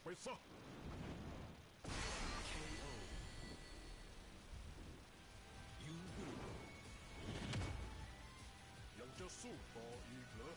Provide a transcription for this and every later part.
ไปซะ KO ยูบูยังจะสู้ต่ออีกเหรอ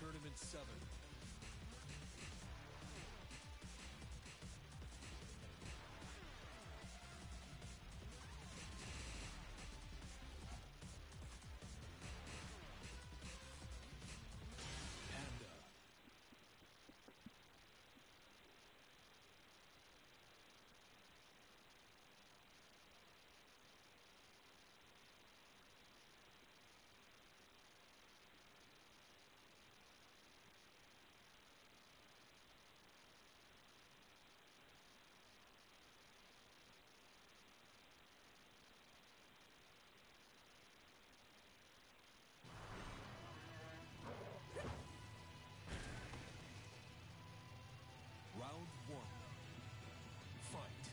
Tournament 7. Panda. Round 1. Fight.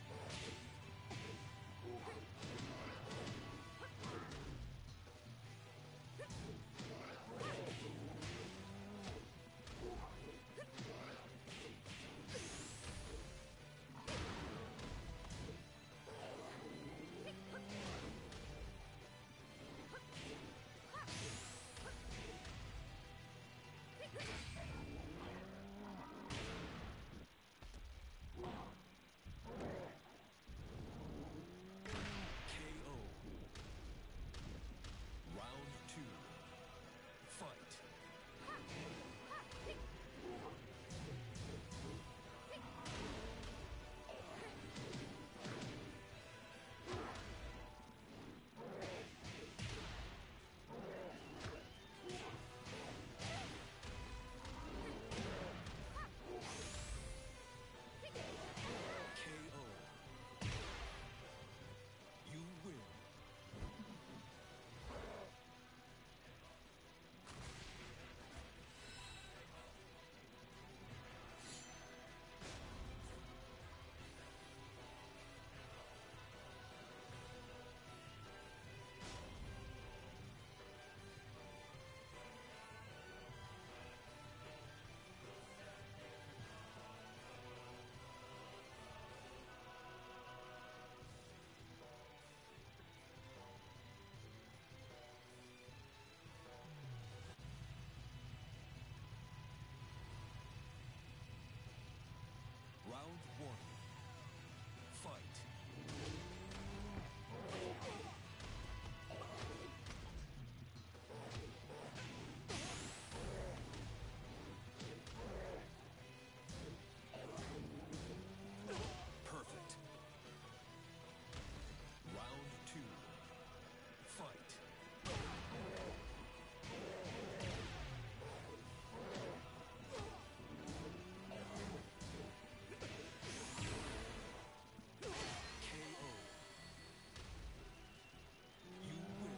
KO. Round 2. Fight. KO. You win. Round 1. Fight. Perfect. Round 2. Fight. KO. You win.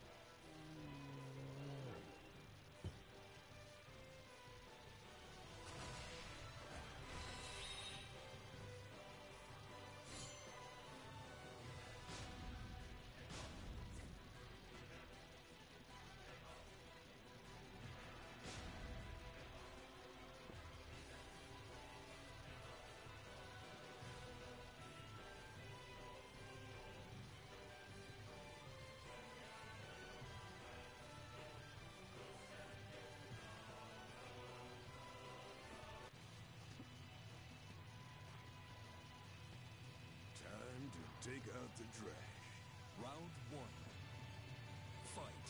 Time to take out the trash. Round 1. Fight.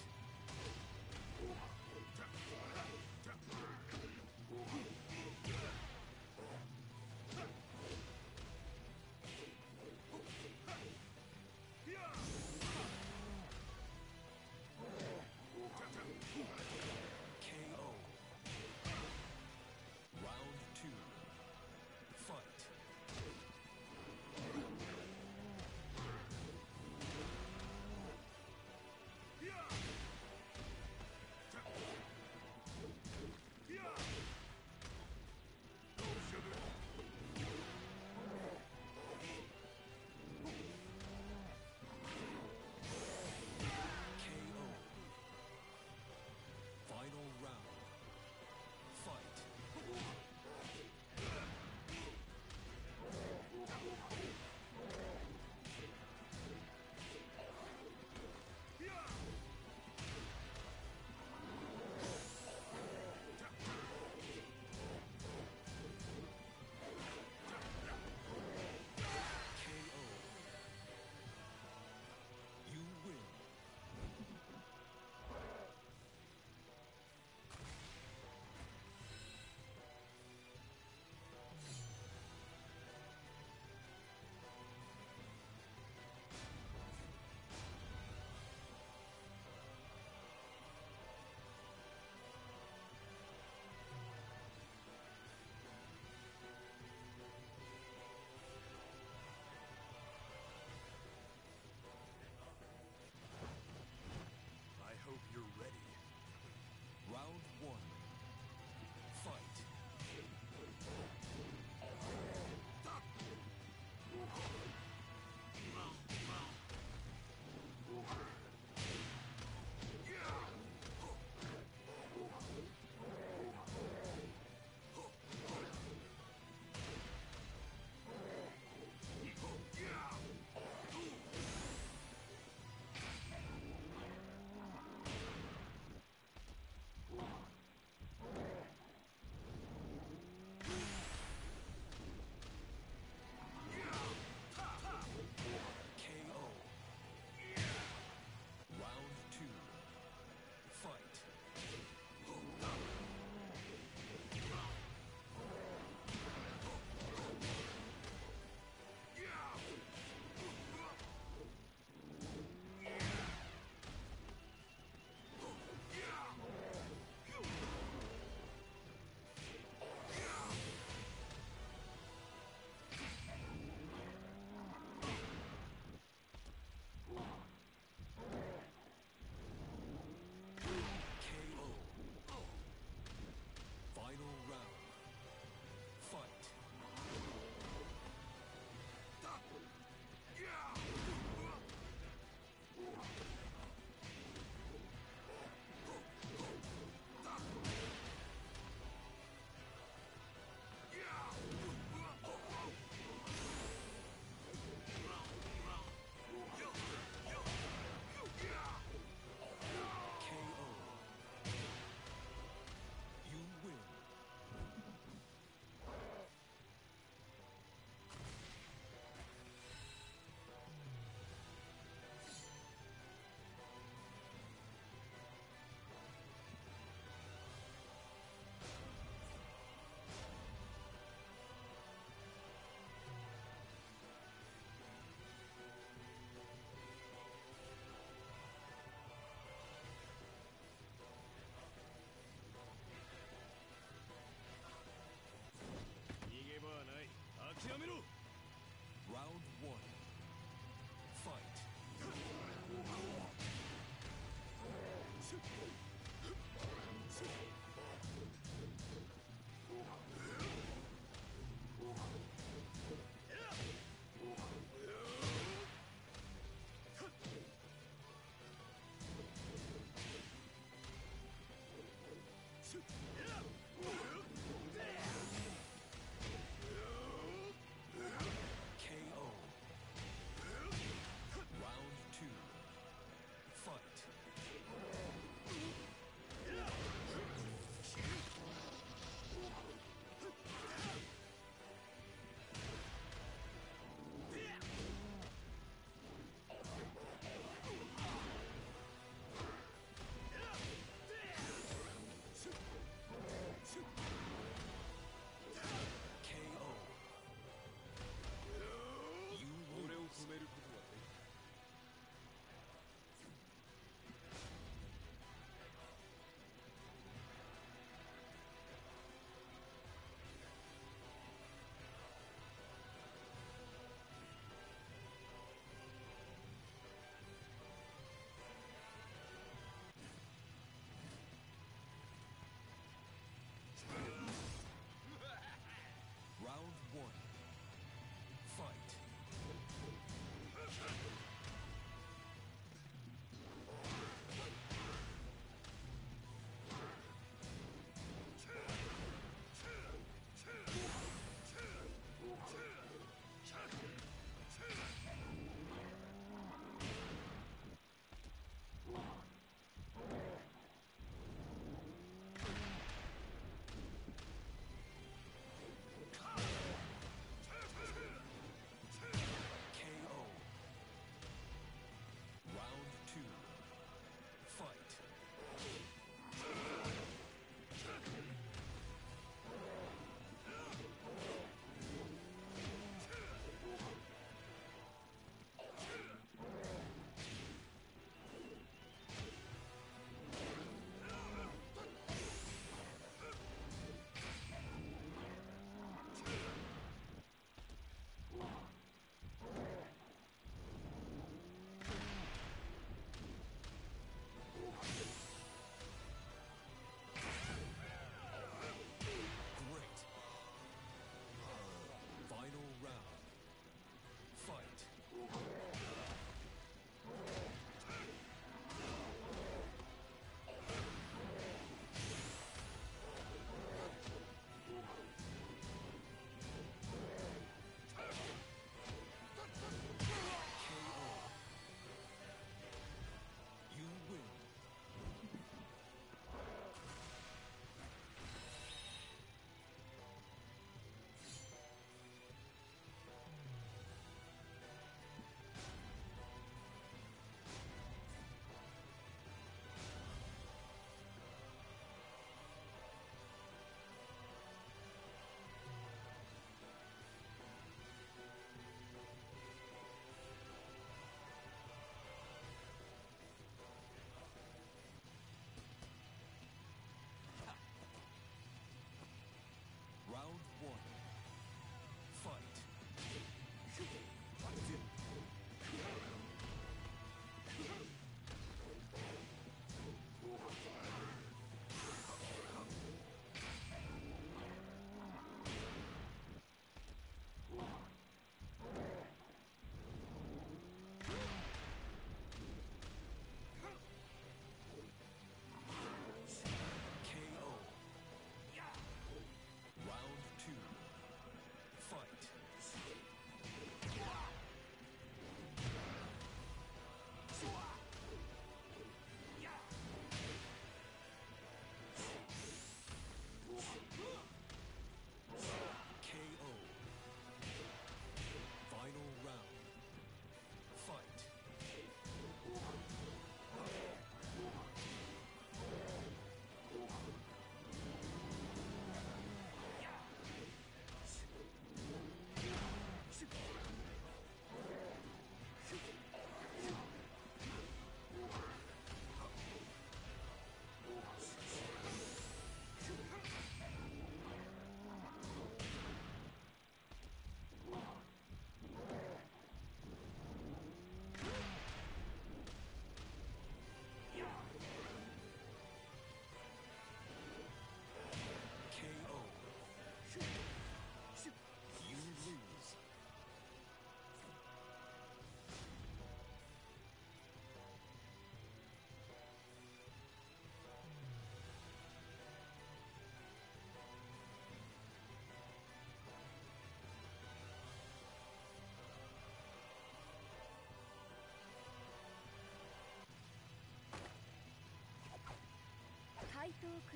KO. Round 2. Fight.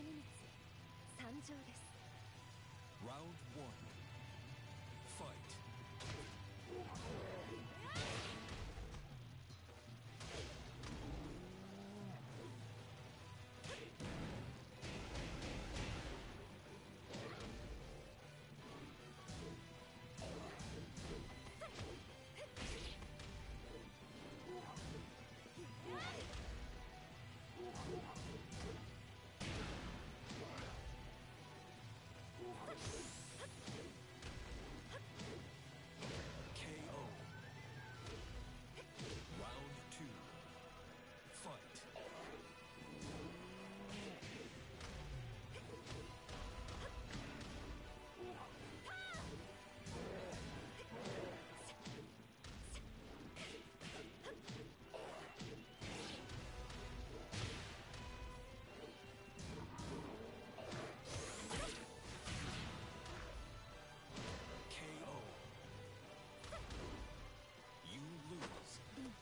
Round one. Fight. KO. Round two. Fight. KO. You lose.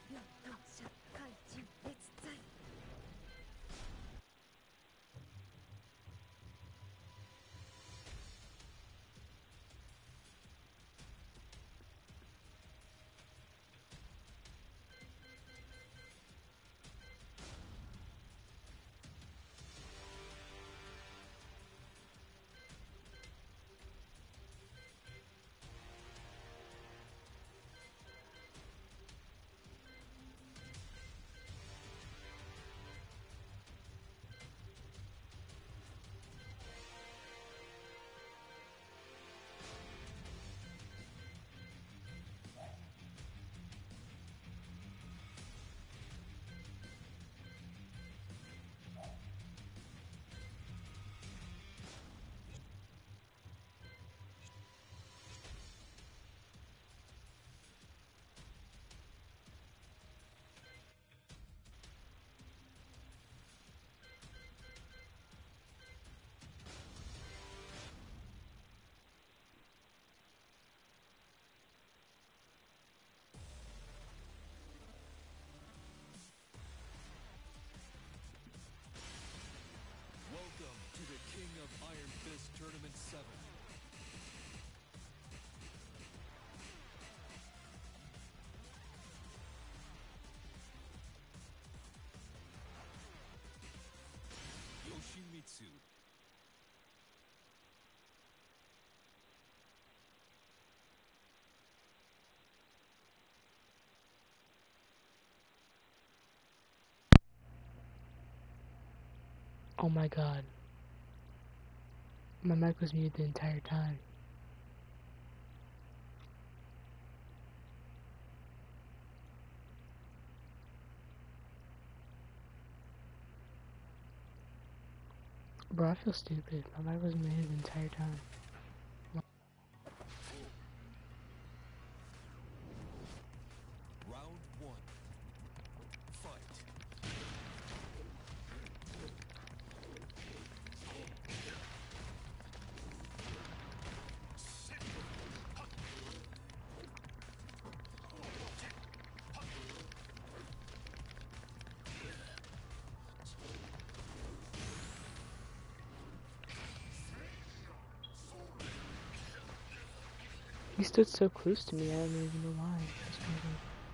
Welcome to the King of Iron Fist Tournament 7. Yoshimitsu. Oh my god. My mic was muted the entire time. Bro, I feel stupid. My mic was muted the entire time. Round one. Fight. He stood so close to me, I don't even know why. That's crazy.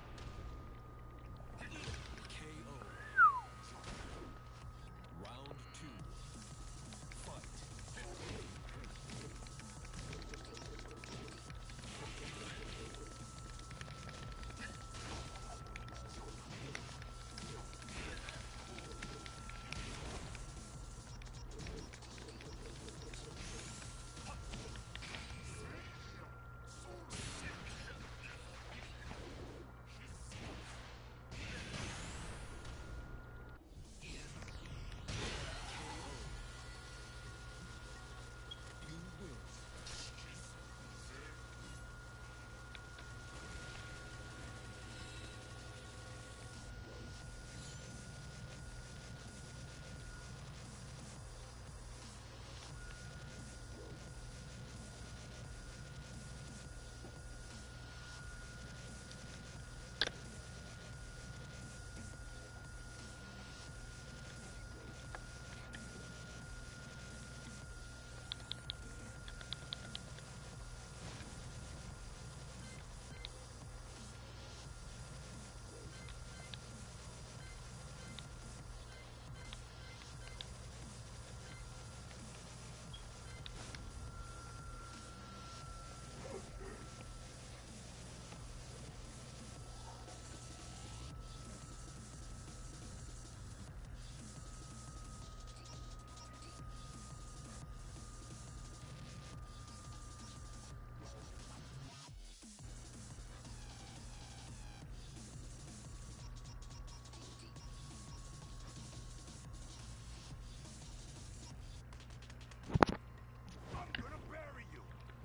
KO. Round two. Fight.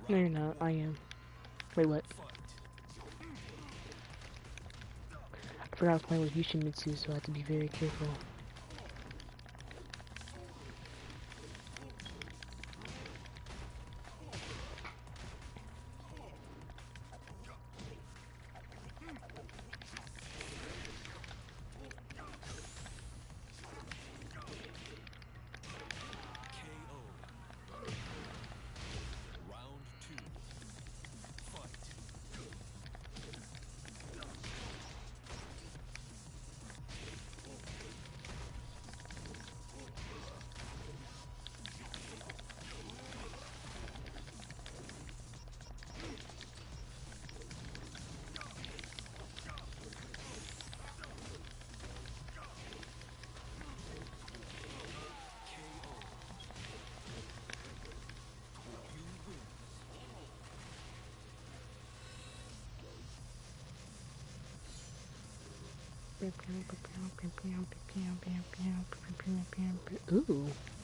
No, you're not. I am. Wait, what? I forgot I was playing with Yoshimitsu, so I have to be very careful. Ooh.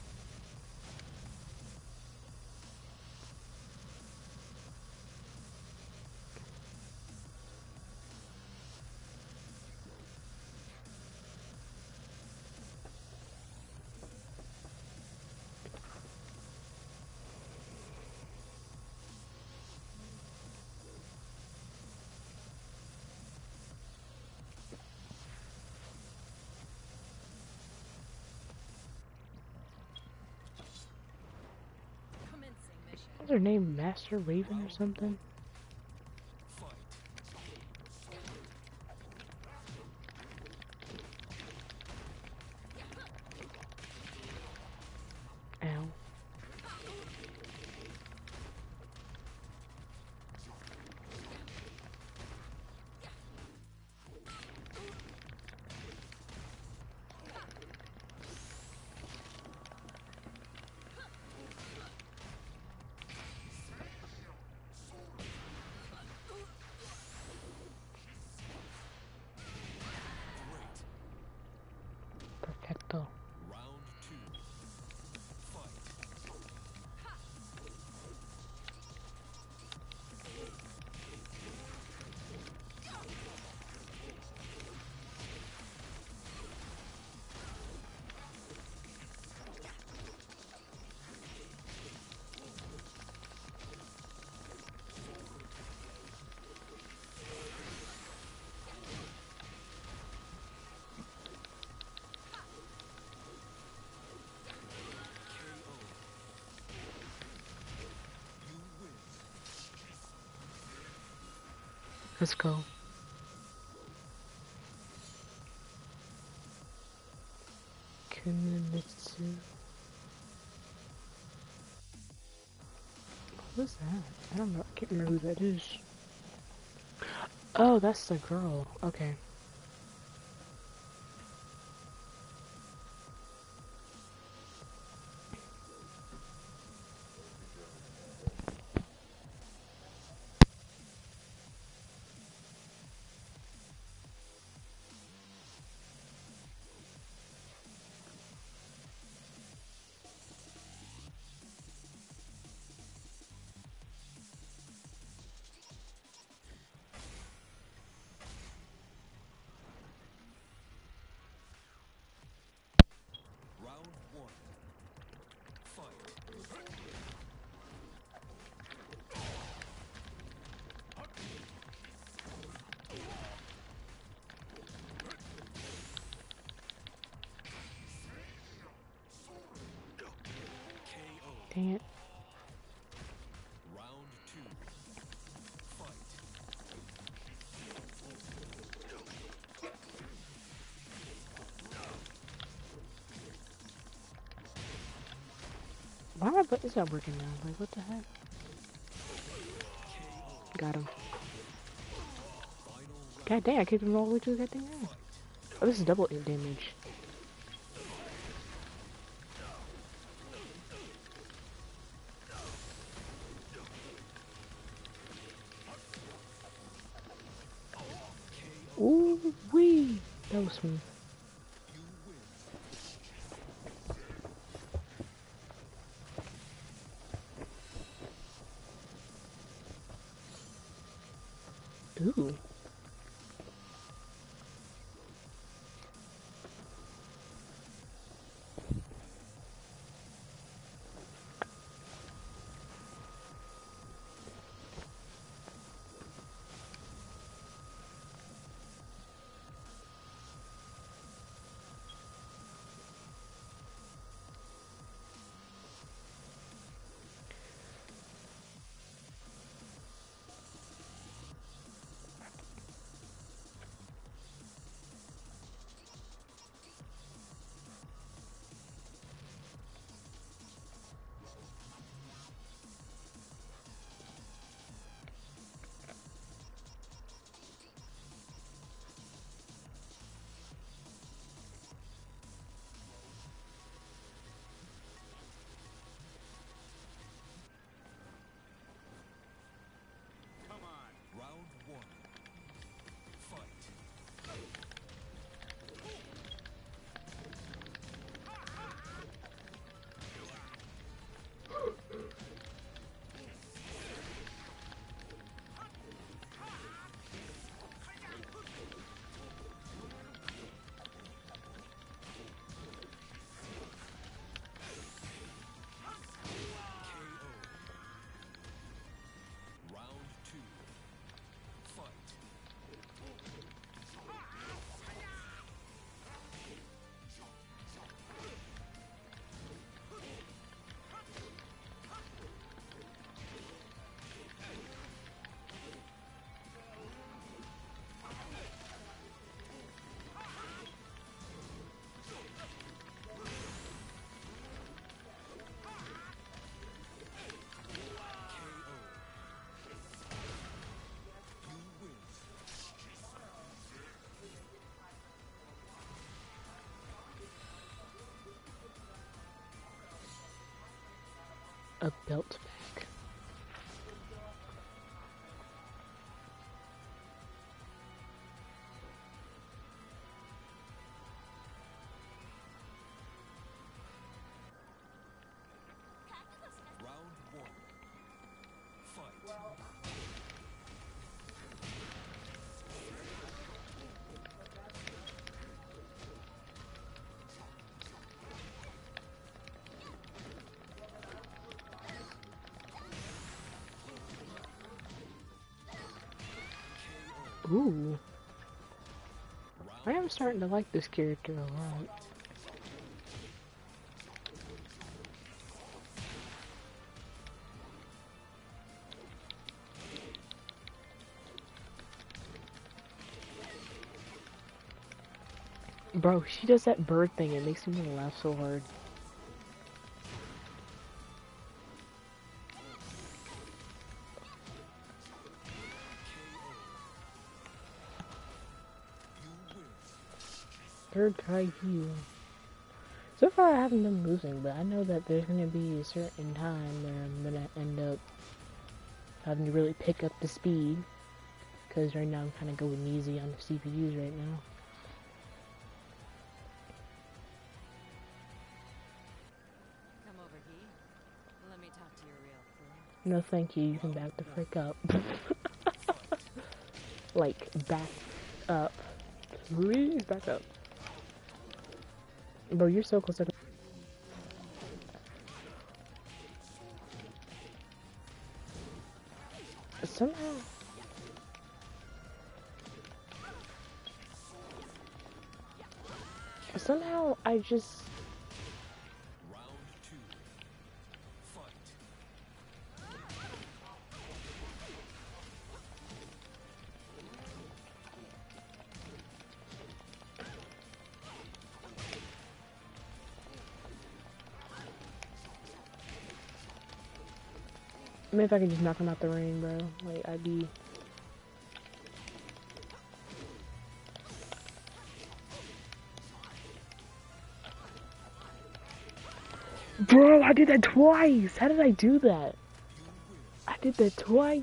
What's her name? Master Raven or something? Ow. Perfecto. Let's go. Kunimitsu. Who's that? I don't know. I can't remember who that is. Oh, that's the girl. Okay. Dang it. Why my butt is not working now? Like, what the heck? Got him. God dang, I kicked him all the way to the goddamn end. Oh, this is double damage. Ooh wee! That was smooth. Ooh. Round one. Fight. KO. Round two. Fight. A belt bag. Round one. Fight. Ooh. I am starting to like this character a lot. Bro, she does that bird thing, it makes me laugh so hard. Third try heal. So far I haven't been losing, but I know that there's gonna be a certain time where I'm gonna end up having to really pick up the speed. Because right now I'm kind of going easy on the CPUs right now. Come over here. Let me talk to you real quick. No thank you, you can back the frick up. Like, back up. Please back up. Bro, you're so close to... Somehow I just... Round two. Fight. Maybe if I could just knock him out the ring, bro. Like, I'd be... Bro, I did that twice! How did I do that? I did that twice!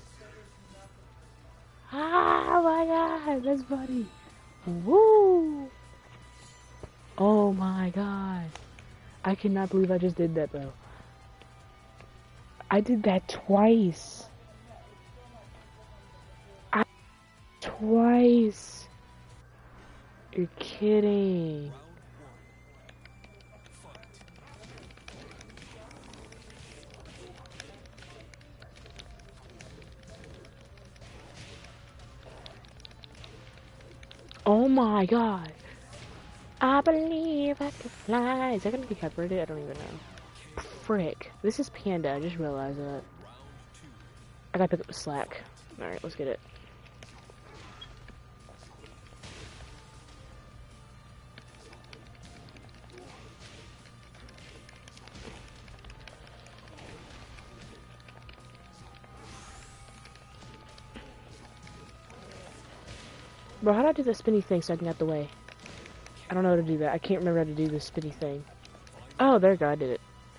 Ah, my god, that's funny! Woo! Oh my god. I cannot believe I just did that, bro. I did that twice. twice. You're kidding. Round one. Fight. Oh my god. I believe I can fly. Is that gonna be copyrighted? I don't even know. Frick. This is Panda. I just realized that. Round two. I gotta pick up the slack. Alright, let's get it. Bro, how do I do the spinny thing so I can get out the way? I don't know how to do that. I can't remember how to do the spinny thing. Oh, there we go. I did it.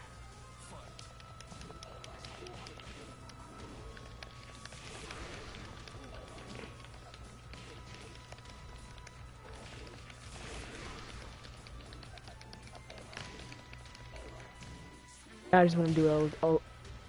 I just want to do it all.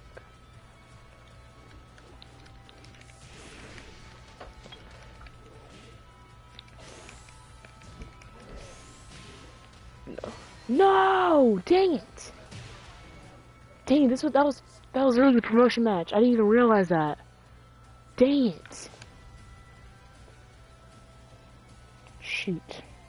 No! Dang it! Dang it, that was really the promotion match. I didn't even realize that. Dang it. Shoot.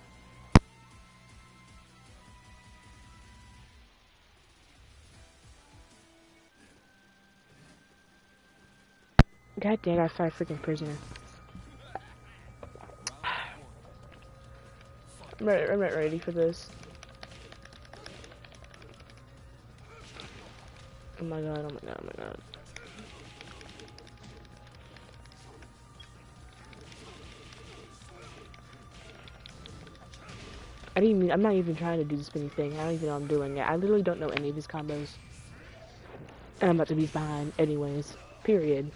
God dang, I fight freaking prisoner. I'm not ready for this. Oh my god, oh my god, oh my god. I'm not even trying to do the spinny thing. I don't even know I'm doing it. I literally don't know any of his combos. And I'm about to be behind anyways. Period.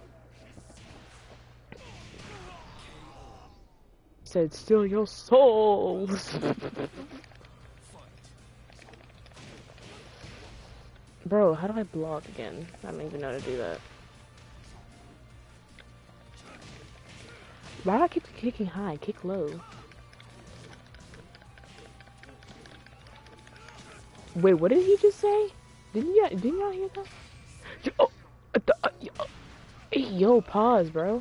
Said, steal your souls! Bro, how do I block again? I don't even know how to do that. Why do I keep kicking high? Kick low. Wait, what did he just say? Didn't y'all hear that? Yo, pause, bro.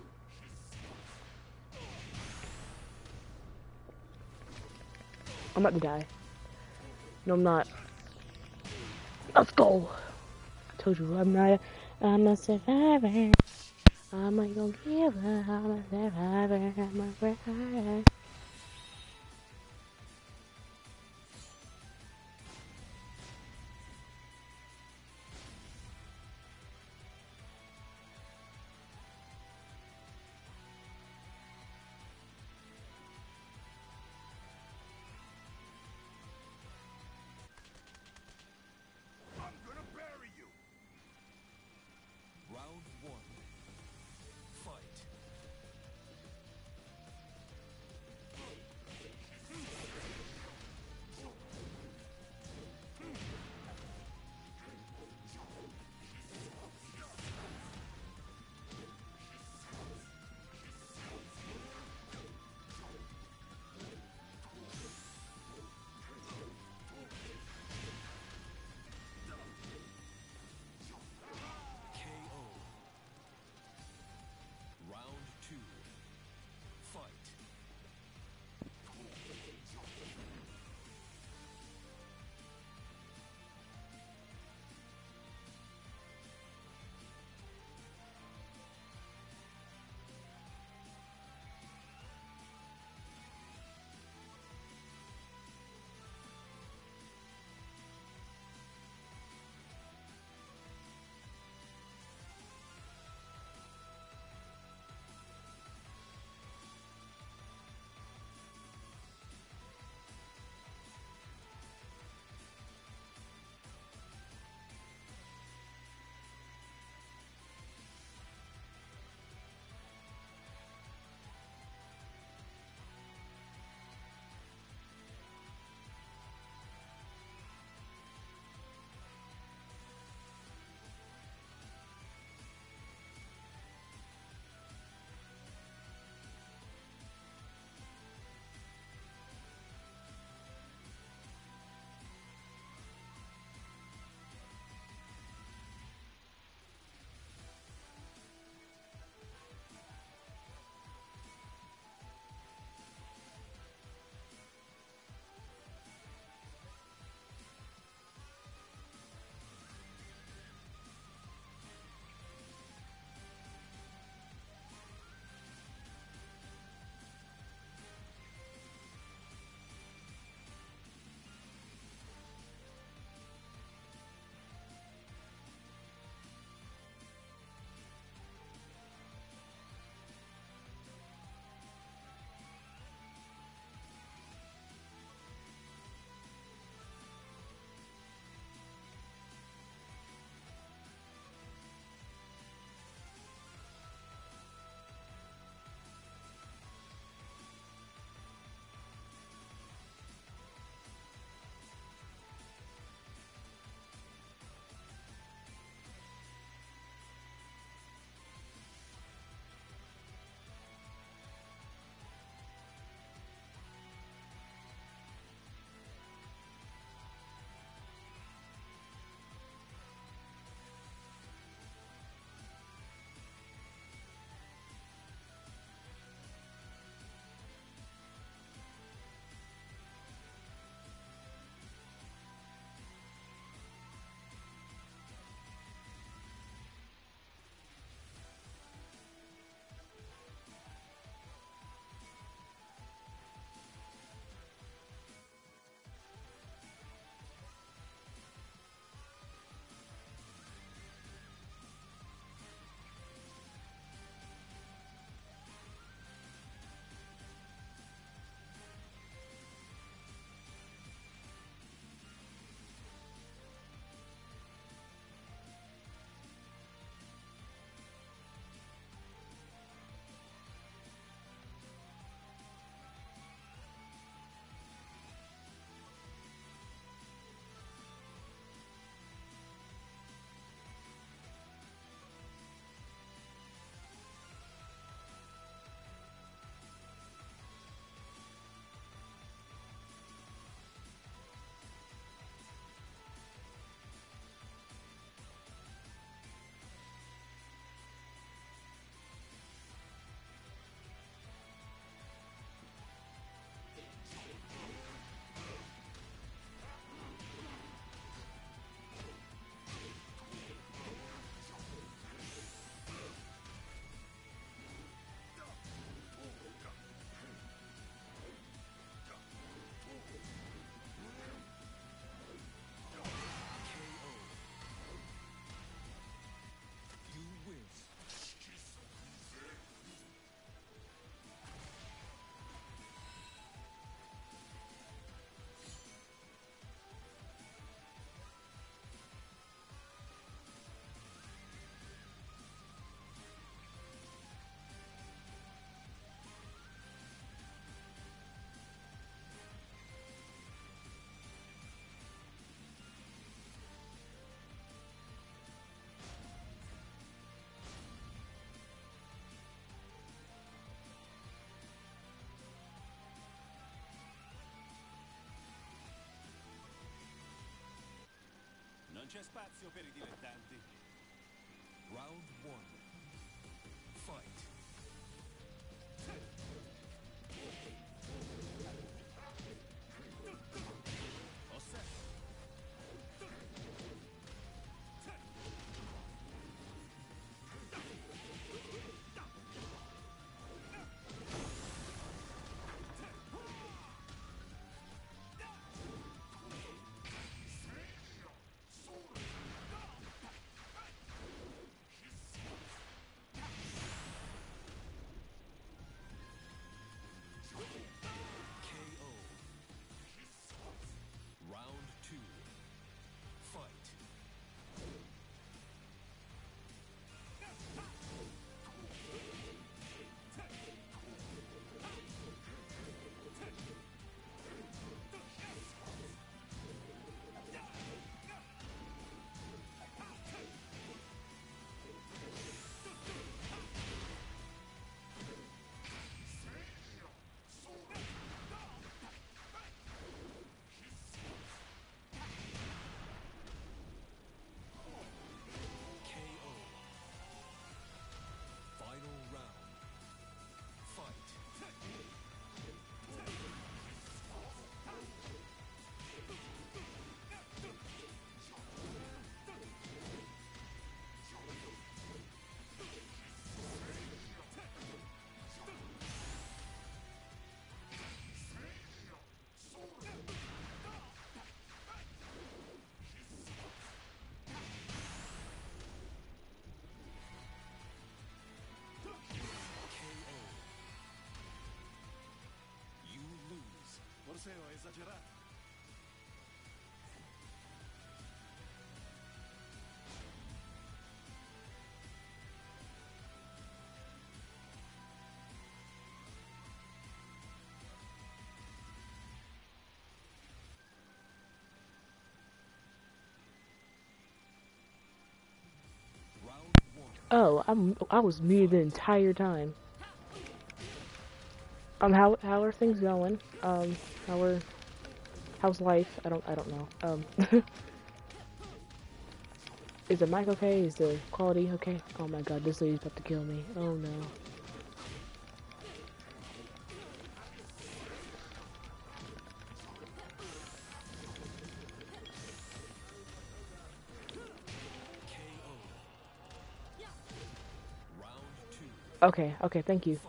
I'm about to die. No, I'm not. Let's go. I told you I'm a survivor. I'm a gonna give up. I'm a survivor. I'm a survivor. Round one. Fight. Non c'è spazio per i dilettanti. Round one. Fight. Osserva. KO. Round two. Fight. KO. Final round. Fight. KO. You lose. Forse ho esagerato. Round one. Oh, I was muted the entire time. How are things going? How's life? I don't know. Is the mic okay? Is the quality okay? Oh my god, this lady's about to kill me. Oh no. KO. Round two. Okay, thank you. Fight.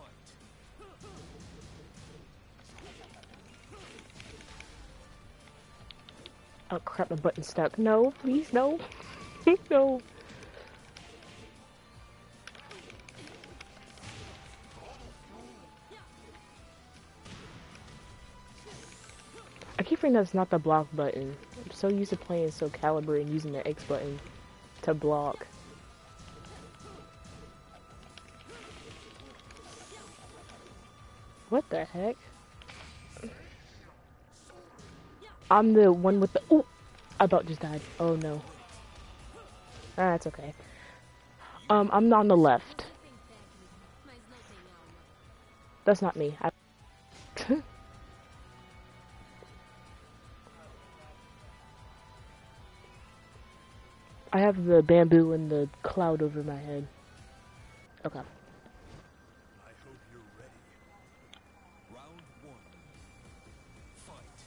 Oh crap, my button's stuck. No, please, no. No. I keep thinking that's not the block button. I'm so used to playing Soul Calibur and using the X button to block. What the heck? I'm the one with the... Ooh! I about just died. Oh no. Ah, that's okay. I'm on the left. That's not me. I have the bamboo and the cloud over my head. Okay. I hope you're ready. Round one. Fight.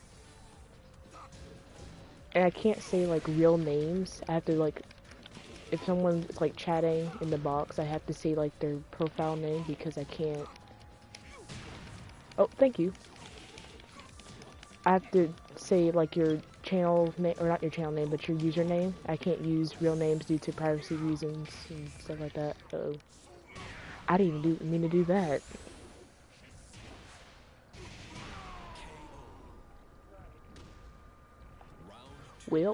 And I can't say like real names. I have to like, if someone's like chatting in the box, I have to say like their profile name because I can't. Oh, thank you. I have to say like your channel name, or not your channel name, but your username. I can't use real names due to privacy reasons and stuff like that. Uh-oh. I didn't even mean to do that. Well.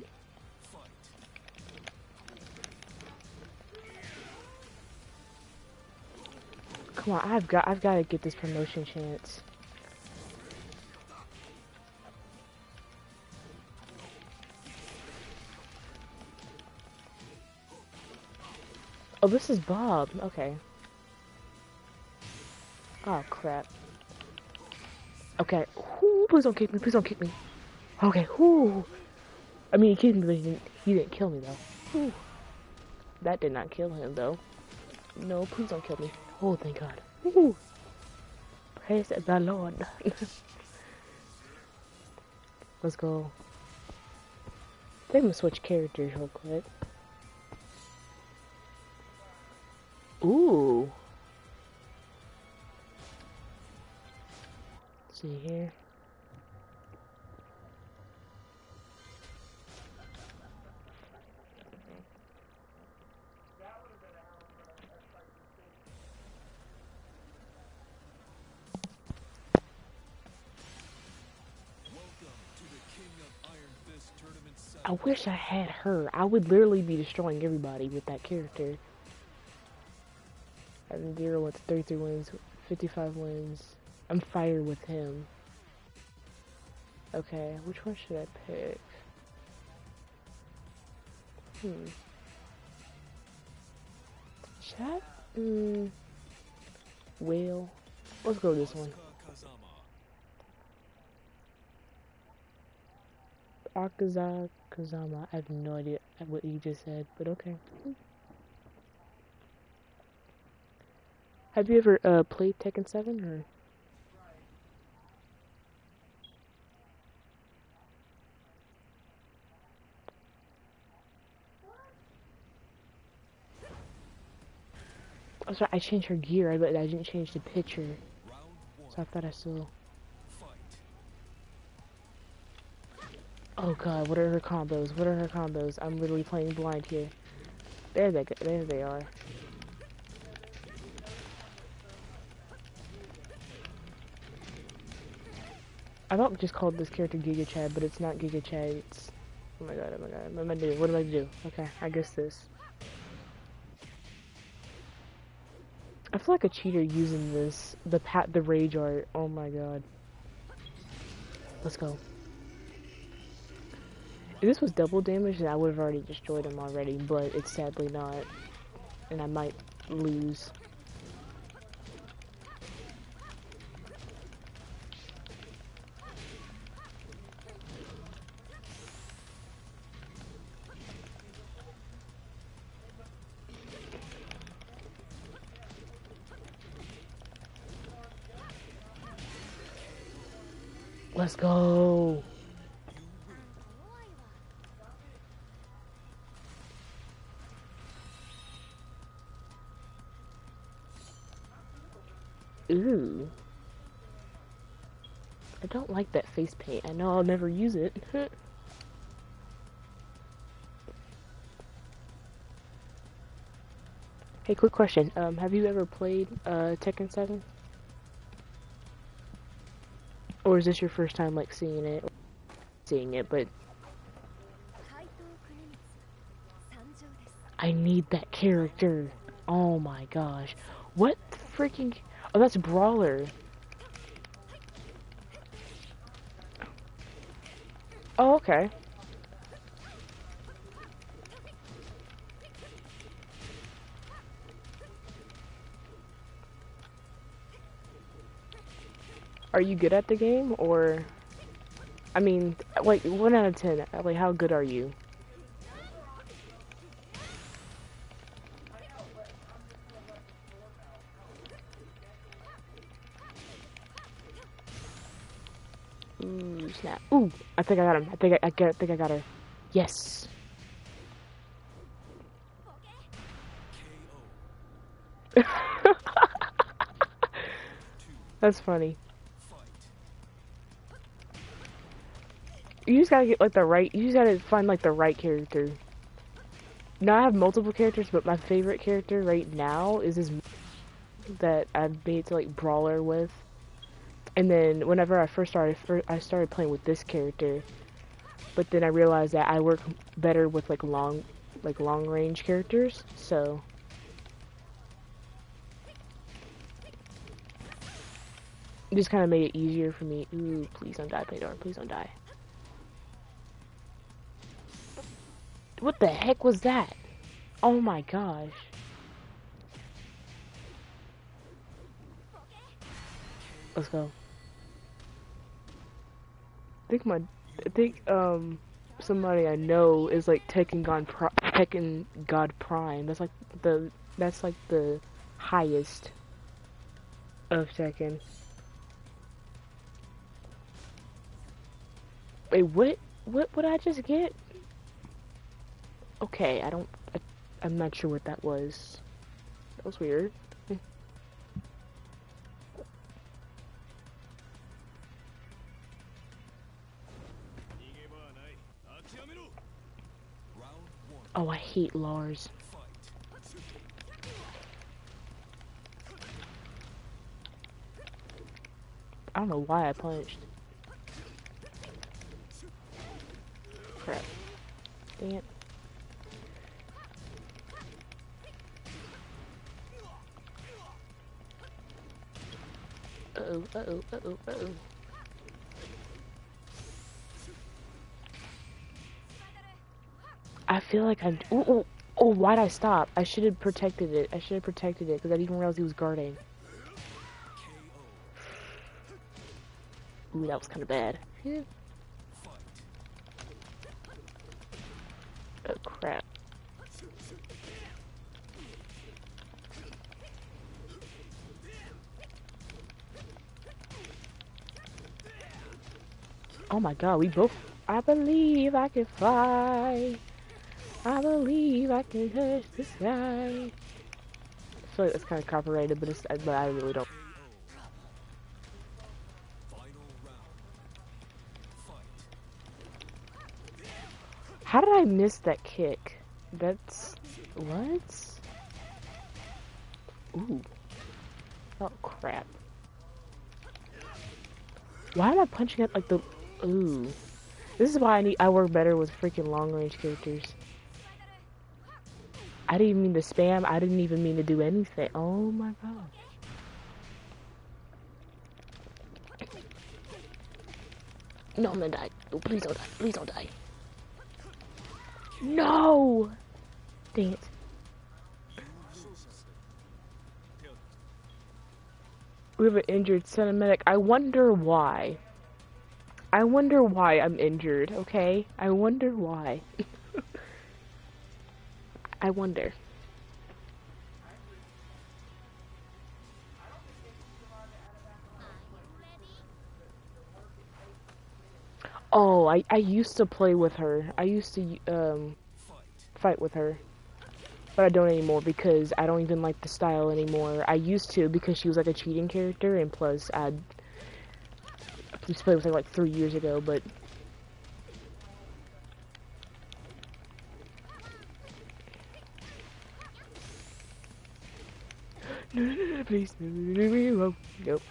Come on, I've got to get this promotion chance. Oh, this is Bob. Okay. Oh, crap. Okay. Ooh, please don't kick me. Please don't kick me. Okay. Ooh. I mean, he killed me, but he didn't kill me though. Whew. That did not kill him though. No, please don't kill me. Oh, thank God. Woo. Praise the Lord. Let's go. I think I'm gonna switch characters real quick. Ooh. Let's see here. Welcome to the King of Iron Fist Tournament 7. I wish I had her. I would literally be destroying everybody with that character. Having 0 wins, 33 wins, 55 wins. I'm fire with him. Okay, which one should I pick? Chat? Whale. Let's go with this one. Kazama. Akaza Kazama. I have no idea what you just said, but okay. Have you ever played Tekken 7 or? Oh, sorry, I changed her gear, but I didn't change the picture. Round one. So I thought I still. Fight. Oh God, what are her combos? What are her combos? I'm literally playing blind here. There they go. There they are. I thought we just called this character Giga Chad, but it's not Giga Chad. It's oh my god, oh my god. What am I do? What am I do? Okay, I guess this. I feel like a cheater using this. The rage art. Oh my god. Let's go. If this was double damage, then I would have already destroyed him already, but it's sadly not. And I might lose. Let's go. Ooh. I don't like that face paint. I know I'll never use it. Hey, quick question. Have you ever played Tekken 7? Or is this your first time like seeing it? Seeing it, but I need that character. Oh my gosh. What freaking... Oh, that's Brawler. Oh, okay. Are you good at the game, or... I mean, like, 1 out of 10, like, how good are you? Ooh, snap. Ooh, I think I got him. I think I got her. Yes. KO. That's funny. Fight. You just gotta get like the right. You just gotta find like the right character. Now I have multiple characters, but my favorite character right now is this that I made to like brawler with. And then whenever I first started, I started playing with this character. But then I realized that I work better with like long range characters. So it just kind of made it easier for me. Ooh, please don't die, Paydor. Please don't die. What the heck was that? Oh my gosh. Let's go. I think somebody I know is like Tekken God Prime. That's like the highest of Tekken. Wait, what would I just get? Okay, I'm not sure what that was. That was weird. Round one. Oh, I hate Lars. Fight. I don't know why I punched. Crap. Dang it. Uh-oh, uh-oh, uh-oh, uh-oh. I feel like I'm... Ooh, ooh, oh, why'd I stop? I should have protected it. I should have protected it, because I didn't realize he was guarding. Ooh, that was kind of bad. Oh, crap. Oh my god, we both... I believe I can fly. I believe I can touch the sky. I feel like that's kind of copyrighted, but I really don't. Final round. Fight. How did I miss that kick? That's... What? Ooh. Oh, crap. Why am I punching at, like, the... Ooh. This is why I work better with freaking long-range characters. I didn't even mean to spam. I didn't even mean to do anything. Oh, my gosh. No, I'm gonna die. Oh, please don't die. Please don't die. No! Dang it. We have an injured cinematic. I wonder why. I wonder why I'm injured, okay? I wonder why. I wonder. Oh, I used to play with her. I used to fight with her. But I don't anymore because I don't even like the style anymore. I used to because she was like a cheating character, and plus I used to play with her like 3 years ago, but no, please, no. Nope.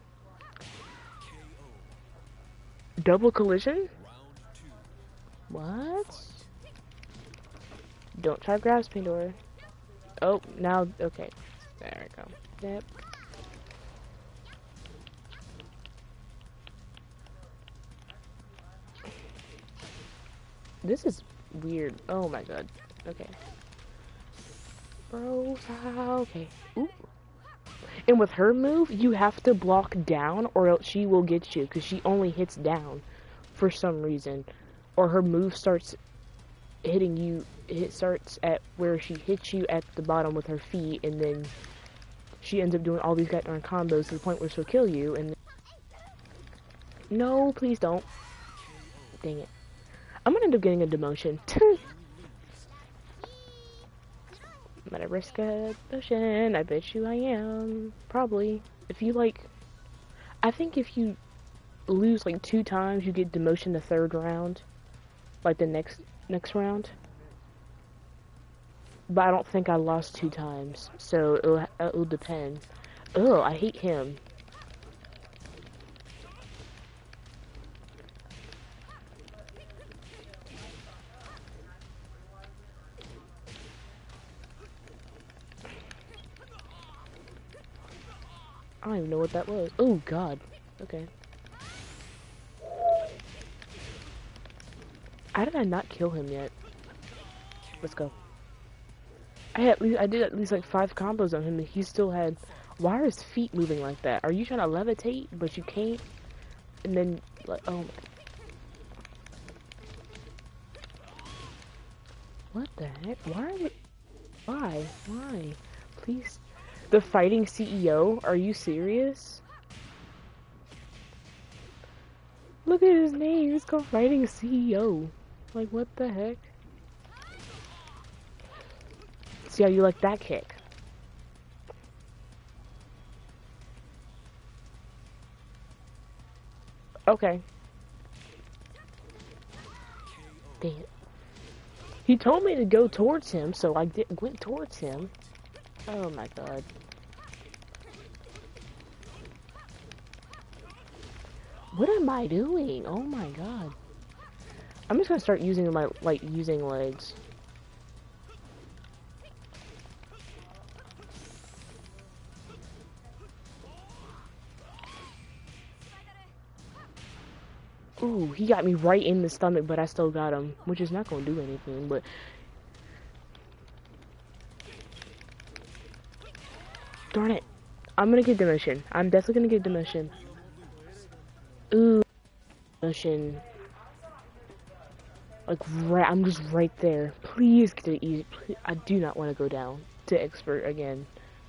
Double collision? Round two. What? Don't try grasping door. Oh, now, okay. There we go. Yep. This is weird. Oh my god. Okay. Bro, okay. Ooh. And with her move, you have to block down or else she will get you because she only hits down for some reason. Or her move starts hitting you, it starts at where she hits you at the bottom with her feet, and then she ends up doing all these goddamn combos to the point where she'll kill you, and no, please don't. Dang it. I'm gonna end up getting a demotion. I'm gonna risk a demotion. I bet you I am. Probably. If you like, I think if you lose like 2 times, you get demotion the 3rd round. Like the next round. But I don't think I lost 2 times, so it'll depend. Oh, I hate him. I don't even know what that was. Oh god. Okay. How did I not kill him yet? Let's go. I did at least like 5 combos on him, and he still had. Why are his feet moving like that? Are you trying to levitate, but you can't? And then, like, oh my. What the heck? Why are we... Why? Why? Please. The fighting CEO? Are you serious? Look at his name. He's called fighting CEO. Like, what the heck? See how you like that kick? Okay. Dang it. He told me to go towards him, so I went towards him. Oh my god. What am I doing? Oh my god. I'm just gonna start using my, using legs. Ooh, he got me right in the stomach, but I still got him, which is not gonna do anything, but... Darn it. I'm gonna get demotion. I'm definitely gonna get demotion. Ooh, demotion. Like, right, I'm just right there. Please get it easy. Please, I do not want to go down to expert again.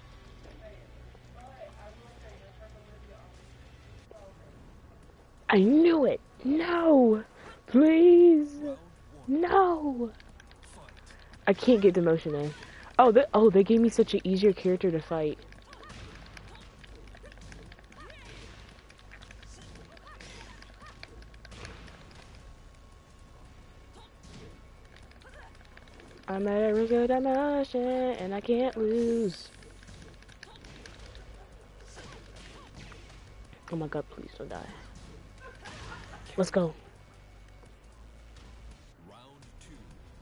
I knew it! No! Please! No! I can't get demotion in. Oh, they gave me such an easier character to fight. I'm at a risk of demotion, and I can't lose. Oh my god, please don't die. Let's go. Round 2.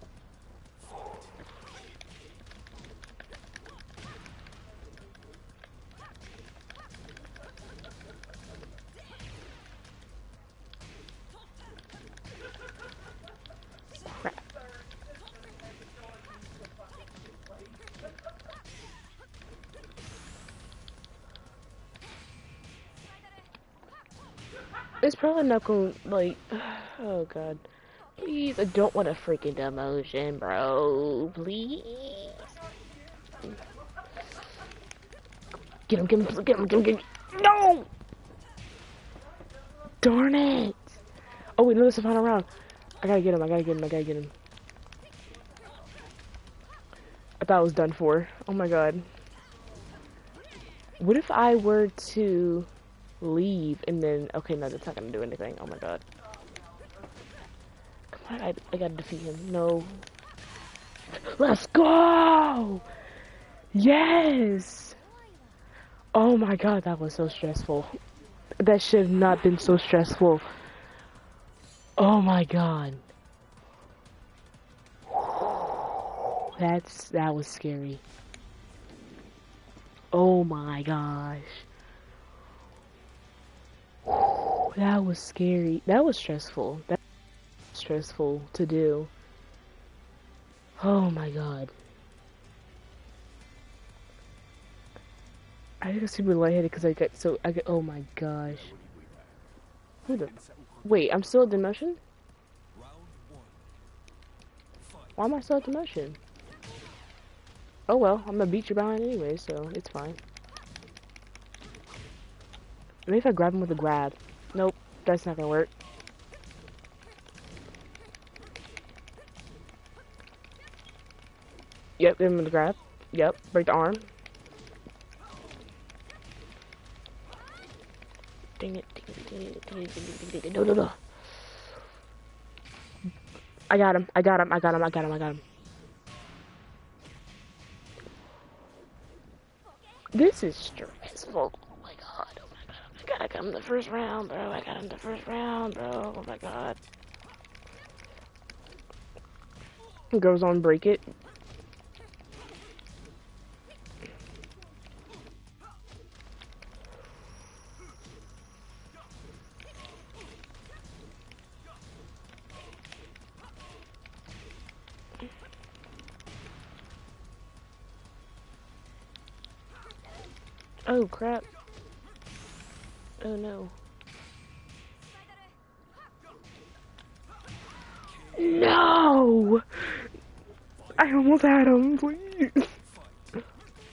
Crap. It's probably not going to, like, oh god. Please, I don't want a freaking demotion, bro. Please. Get him, get him, get him, get him, get him. No! Darn it! Oh wait, no, this is the final round. I gotta get him, I gotta get him, I gotta get him. I thought I was done for. Oh my god. What if I were to leave and then... Okay, no, that's not gonna do anything. Oh my god. Come on, I gotta defeat him. No. Let's go! Yes! Oh my god, that was so stressful. That should have not been so stressful. Oh my god. That was scary. Oh my gosh. That was scary. That was stressful. That was stressful to do. Oh my god. I got super lightheaded because oh my gosh. Who the, wait, I'm still at demotion? Round 1. Fight. Why am I still at demotion? Oh well, I'm gonna beat you behind anyway, so it's fine. Maybe if I grab him with a grab. Nope, that's not gonna work. Yep, give him with a grab. Yep, break the arm. Dang it, dang it, dang it, dang it, dang it, dang it, no, no, no. I got him, I got him, I got him, I got him, I got him. This is stressful. Oh my god, oh my god, oh my god, I got him the first round, bro. I got him the first round, bro. Oh my god. Goes on, break it. Oh crap. Oh no. No! I almost had him, please. Fight.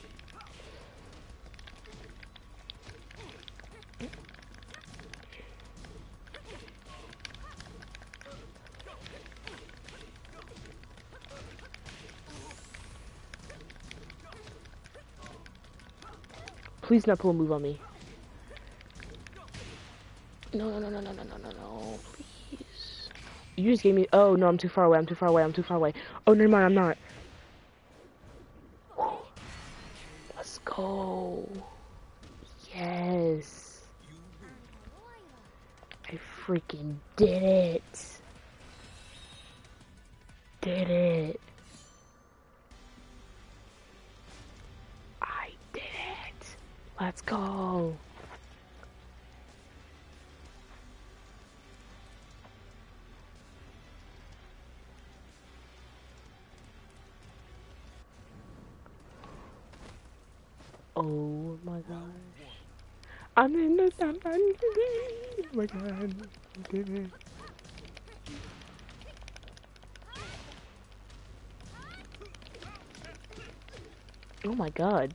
Please not pull a move on me. No, no, no, no, no, no, no, no, no, please. You just gave me, oh no, I'm too far away, I'm too far away, I'm too far away. Oh, never mind, I'm not. Let's go. Yes. I freaking did it. Did it. I did it. Let's go. Oh my gosh. I'm in the sun. Oh my god. I did it. Oh my god.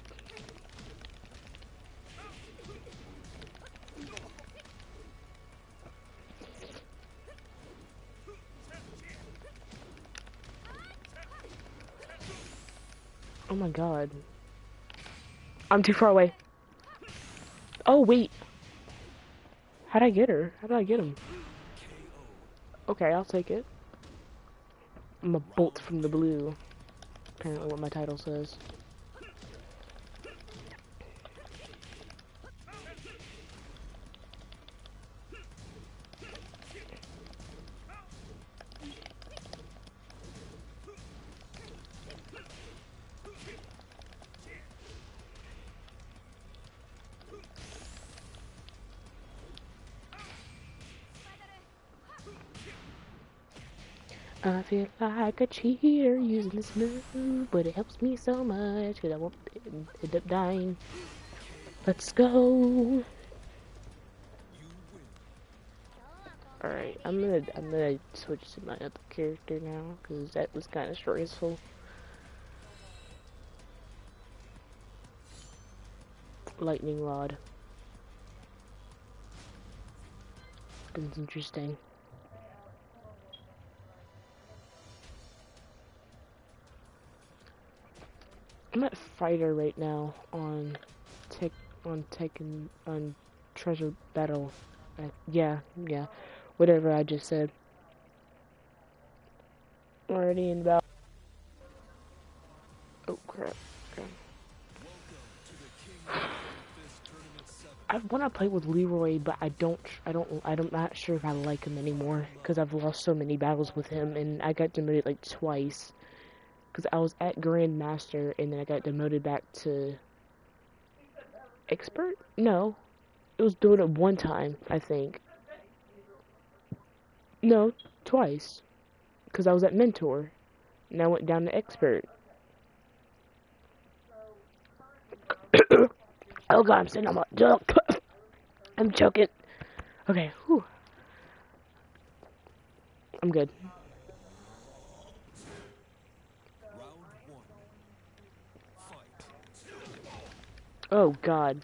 Oh my god. I'm too far away. Oh wait. How'd I get her? How did I get him? Okay, I'll take it. I'm a bolt from the blue. Apparently what my title says. I feel like a cheater using this move, but it helps me so much because I won't end up dying. Let's go. Alright, I'm gonna switch to my other character now because that was kind of stressful. Lightning rod. It's interesting. I'm at fighter right now on treasure battle. Yeah, whatever I just said. Already in about. Oh crap! Okay. I want to play with Leroy, but I'm not sure if I like him anymore because I've lost so many battles with him, and I got demoted like twice. Because I was at Grandmaster, and then I got demoted back to Expert? No. It was doing it one time, I think. No, twice. Because I was at Mentor, and I went down to Expert. Oh god, I'm sitting on my junk. I'm choking. Okay, whew. I'm good. Oh god.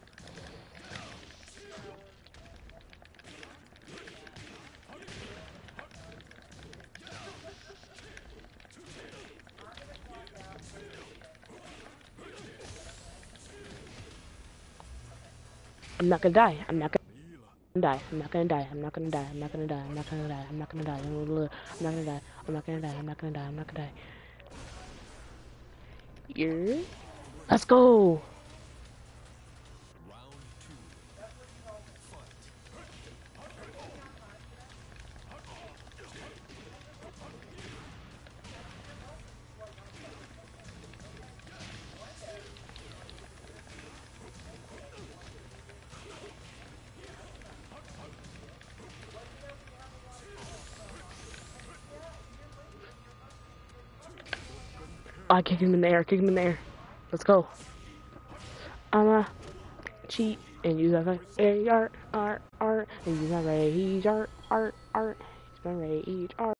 I'm not gonna die. I'm not gonna die. I'm not gonna die. I'm not gonna die. I'm not gonna die. I'm not gonna die. I'm not gonna die. I'm not gonna die. I'm not gonna die. I'm not gonna die. I'm not gonna die. I'm not gonna die. Yeah. Let's go. I kick him in the air, kick him in the air. Let's go. I'ma cheat and use my art, and use my rage, art, art, art, use my rage, art.